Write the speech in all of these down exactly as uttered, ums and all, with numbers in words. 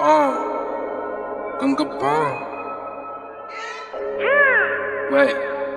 棒，跟个棒。喂。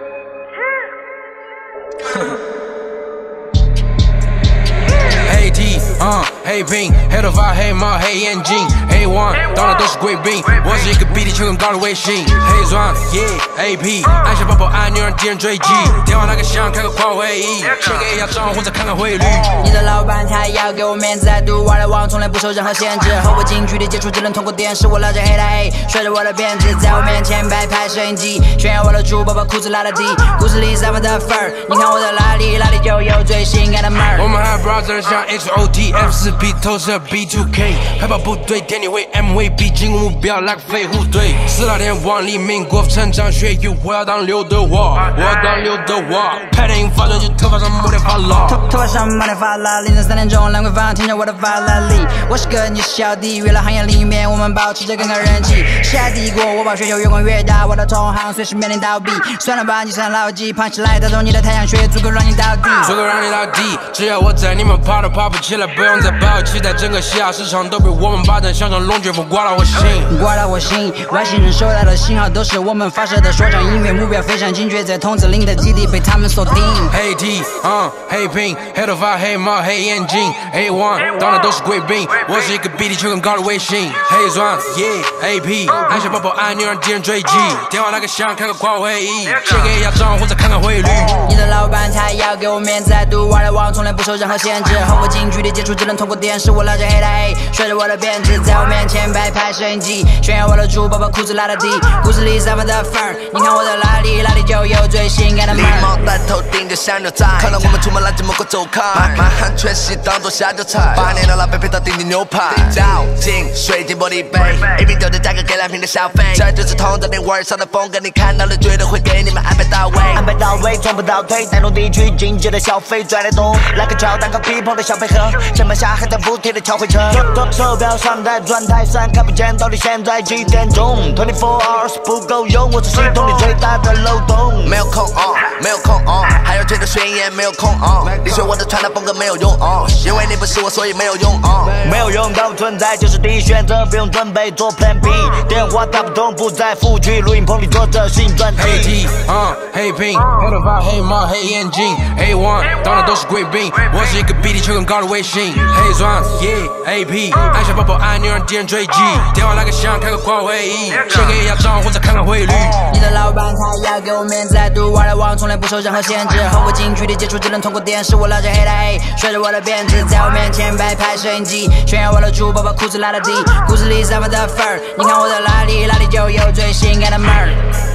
黑 T， 嗯，黑屏，黑头发，黑毛，黑眼睛，黑王，到哪都是贵宾。我是一个比地球更高的卫星。黑钻 ，Yeah，A P， 按下爆爆按钮让敌人追击。电话那个响，开个狂会议，先给一下账户再看看汇率。 你的老板他要给我面子，在赌玩的网从来不受任何限制。和我近距离接触只能通过电视，我拉着黑的 A， 甩着我的辫子，在我面前摆拍摄影机，炫耀我的猪宝把裤子拉得低。故事里散发的粉儿，你看我的哪里哪里就有最性感的门儿。 我们还 brother 像 X O T F 四 P 投射 B 二 K， 海豹部队天地会 M V B 进攻目标来个飞虎队。四大天王黎明国成长学院，我要当刘德华，我要当刘德华。拍电影发专辑，头发上抹点发蜡， 头头发上抹点发蜡。凌晨三点钟，兰桂坊听着我的法拉利。我是个你是小弟，娱乐行业里面我们保持着更高人气。下帝国，我把全球越滚越大，我的同行随时面临倒闭。算了吧，你算老几，胖起来打中你的太阳穴，足够让你倒地， 足够让你倒地。只要我在，你们爬都爬不起来，不用再抱期待，整个西亚市场都被我们霸占，像场龙卷风刮到我心， 刮到我心。外星人收到的信号都是我们发射的说唱音乐，目标非常精确，在筒子林的基地被他们锁定。 黑 T， 嗯，黑屏，黑头发，黑毛，黑眼睛，黑王，到哪都是贵宾。我是一个比地球更高的卫星。黑钻 ，Yeah，A P， 按下爆爆按钮让敌人追击。电话那个响，开个狂会议，先给一下账户再看看汇率。 你的老板他要给我面子，在赌玩的网从来不受任何限制。和我近距离接触只能通过电视，我拉着黑的 A， 甩着我的辫子，在我面前摆拍摄影机，炫耀我的猪宝把裤子拉得低。故事里散发的粉儿，你看我的哪里哪里就有最性感的门儿。 礼貌带头顶着小牛仔，看到我们出门拦着门口走开，满汉全席当做下酒菜，八年的老板配套顶顶牛排，照进水晶玻璃杯，一瓶酒的价格给两瓶的消费，这就是同等点味儿上的风格，你看到了绝对会给你们安排到位， 安排到位，从不倒退，带动地区经济的消费拽得动，来个乔丹和皮蓬的小配合，城门下还在补贴的敲回车，手表上在转台上看不见到底现在几点钟 ，twenty four hours 不够用，我是系统里最大的漏洞， 没有空哦，没有空哦，还要推着宣言没有空哦，你学我的穿搭风格没有用哦，因为你不是我，所以没有用哦， 没有用到存在就是第一选择，不用准备做 Plan B， 电话打不通不在府区，录音棚里做着新专辑。 黑 T， 嗯，黑屏，黑头发，黑毛，黑眼睛，黑王，到哪都是贵宾。我是一个比地球更高的卫星。黑钻 ，Yeah，A P， 按下爆爆按钮让敌人追击。电话那个响，开个狂会议，先给一下账户再看看汇率。 你的老板他要给我面子，在赌玩的网从来不受任何限制。和我近距离接触只能通过电视，我拉着黑的 A， 甩着我的辫子，在我面前摆拍摄影机，炫耀我的猪宝把裤子拉得低。故事里散发的粉儿，你看我的哪里哪里就有最性感的门儿。